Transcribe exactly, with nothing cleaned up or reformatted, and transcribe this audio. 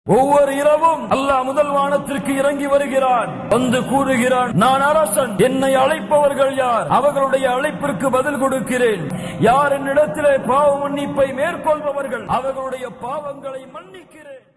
ஒவ்வொரு இரவும் அல்லாஹ் முதல் வானத்திற்கு இறங்கி வருகிறான். வந்து கூறுகிறான், நான் அரசன், என்னை அழைப்பவர்கள் யார்? அவர்களுடைய அழைப்பிற்கு பதில் கொடுக்கிறேன். யார் என்னிடத்திலே பாவ மன்னிப்பை மேற்கொள்பவர்கள் அவர்களுடைய பாவங்களை மன்னிக்கிறேன்.